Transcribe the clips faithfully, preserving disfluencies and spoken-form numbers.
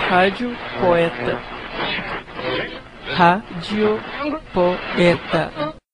Rádio Poeta. Rádio Poeta.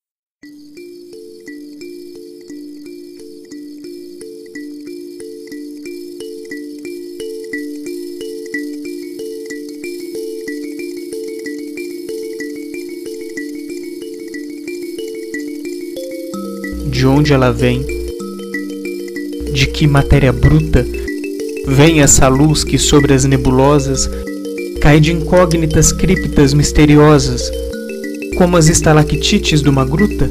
De onde ela vem? De que matéria bruta vem essa luz que sobre as nebulosas cai de incógnitas criptas misteriosas, como as estalactites de uma gruta?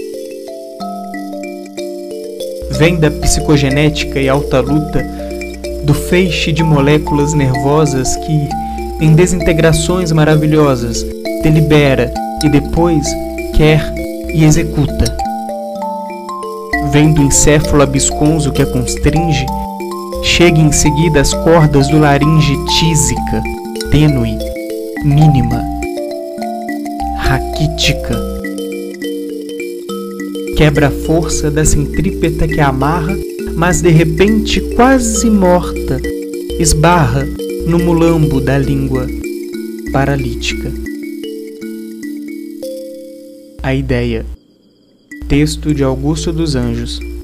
Vem da psicogenética e alta luta do feixe de moléculas nervosas que, em desintegrações maravilhosas, delibera e depois quer e executa. Vem do encéfalo absconso que a constringe, chega em seguida às cordas do laringe tísica, tênue, mínima, raquítica. Quebra a força da centrípeta que a amarra, mas de repente quase morta, esbarra no mulambo da língua paralítica. A ideia. Texto de Augusto dos Anjos.